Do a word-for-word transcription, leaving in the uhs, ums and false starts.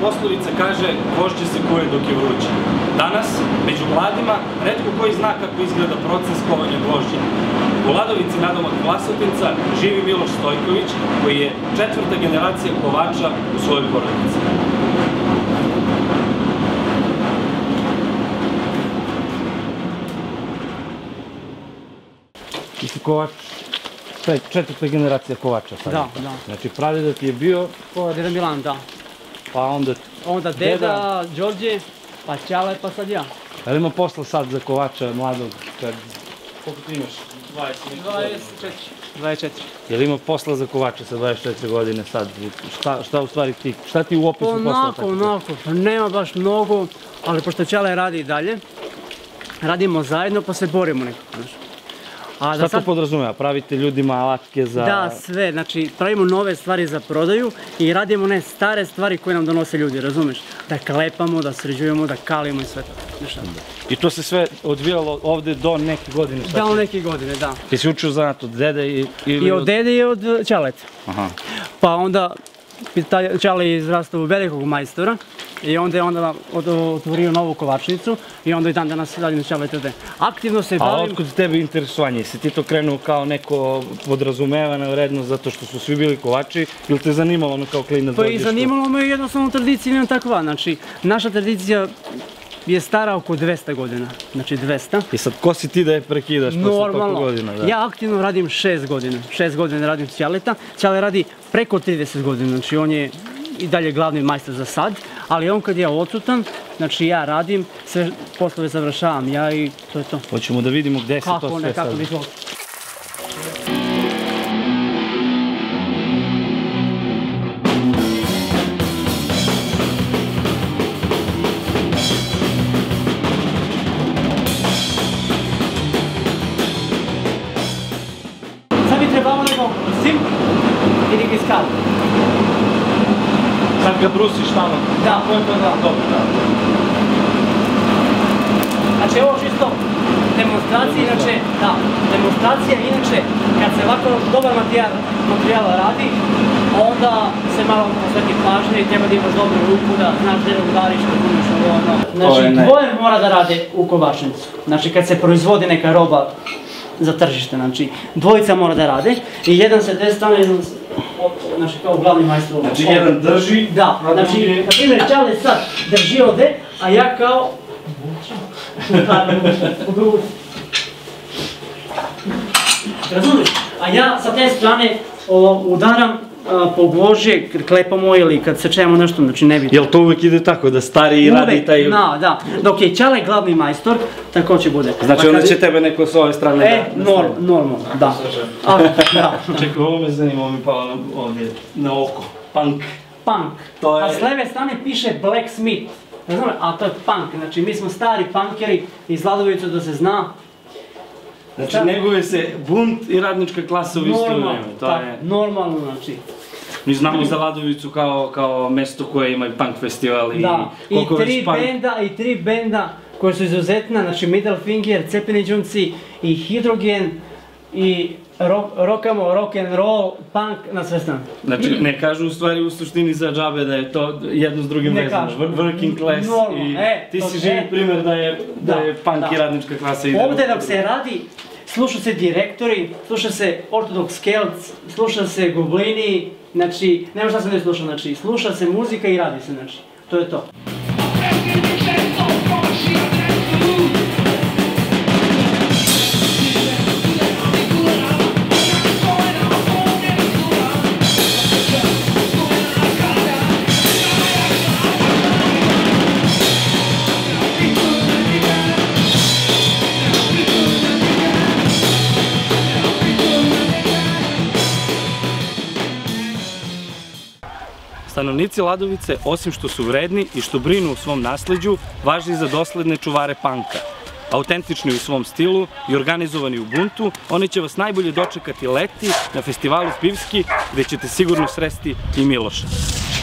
poslovica kaže gvožđe se kuje dok je vruće. Danas, među mladima, retko koji zna kako izgleda proces kovanja gvožđa. U Ladovici nadomak Vlasotinca živi Miloš Stojković, koji je četvrta generacija kovača u svojoj porodici. Ti si kovač, četvrta generacija kovača sad? Da, da. Znači pradeda ti je bio... Ko deda Milan, da. Pa onda... Onda deda, Đorđe, pa Ćale, pa sad ja. Da li ima posla sad za kovača mladog? Koliko ti imaš? dvadeset četiri. dvadeset četiri. Je li ima posla za kovača sa dvadeset četiri godine sad? Šta u stvari ti, šta ti u opisu posla? Onako, onako, nema baš mnogo, ali pošto Ćale radi i dalje, radimo zajedno pa se borimo nekako, znaš. Šta to podrazumeva? Pravite ljudima alatke za... Da, sve. Znači, pravimo nove stvari za prodaju i radimo one stare stvari koje nam donose ljudi, razumeš? Da klepamo, da sređujemo, da kalimo i sve to. I to se sve odvijalo ovde do neke godine? Da, u neke godine, da. Ti si učio zanat od dede i... I od dede i od Ćaleta. Pa onda Ćale je izrastao u velikog majstora i onda je onda otvorio novu kovačnicu i onda i dan danas radim Ćaleta ovde. Aktivno se bavim... A otkud tebe interesovanje? Si ti to krenuo kao neko podrazumevana vrednost zato što su svi bili kovači ili te zanimalo ono kao klinac? Pa i zanimalo me jednostavno tradicija ili takva. Znači, naša tradicija je stara oko dvesta godina, znači dvesta. I sad, ko si ti da je prekidaš posle toliko godina? Ja aktivno radim šest godina, šest godina radim Ćaleta. Ćale radi preko trideset godina, znači on je i dalje glavni majstor za sad, ali on kad je odsutan, znači ja radim, sve poslove završavam ja i to je to. Hoćemo da vidimo gde se to sve sad. Kako bi to? Sad bi trebalo neko sim i neki skal. Sad ga brusiš tamo? Da, to je to, da. Dobro, da. Znači ovo čisto demonstracija, inače, da, demonstracija, inače, kad se ovako dobar materijal radi, onda se malo posveti pažnje i treba da imaš dobru ruku, da znaš gdje udariš, kad budiš ovo, ono. Znači, dvoje mora da rade u kovačnicu. Znači, kad se proizvodi neka roba za tržište, znači, dvojica mora da rade i jedan se te strane, jedan se... Znači kao glavni majstor. Znači jedan drži... Da, znači, na primjer, Ćale sad drži ovde, a ja kao... Razumiješ? A ja sa te strane udaram po gvožđe, klepamo ili kad sečemo nešto, znači ne vidim. Jel to uvek ide tako, da stariji radi taj... Da, da. Dok je Ćale glavni majstor, tako će bude. Znači onda će tebe neko s ove strane... E, normalno, da. Čekaj, ovo me zanima, ovo mi palo ovdje na oko. Punk. Punk. A s leve strane piše Blacksmith. Razumiješ? A to je punk. Znači mi smo stari punkeri iz Ladovica da se zna. Znači neguje se bunt i radnička klasa u isto vreme. Normalno, znači. Mi znamo za Ladovicu kao mesto koje ima i punk festival i... Da, i tri benda, i tri benda koje su izuzetna, znači Middle Finger, Cepini Đunci i Hidrogen i rockamo, rock'n'roll, punk na sve strane. Znači ne kažu u stvari u suštini za džabe da je to jedno s drugim vezano, working class i ti si živi primjer da je punk i radnička klasa ide. Ovdje dok se radi, sluša se direktori, sluša se Orthodox Celts, sluša se Goblini, znači, nema šta se ne sluša, znači, sluša se muzika i radi se, znači, to je to. Stanovnici Ladovice, osim što su vredni i što brinu u svom nasleđu, važni za dosledne čuvare panka. Autentični u svom stilu i organizovani u buntu, oni će vas najbolje dočekati leti na festivalu Pivski, gde ćete sigurno sresti i Miloša.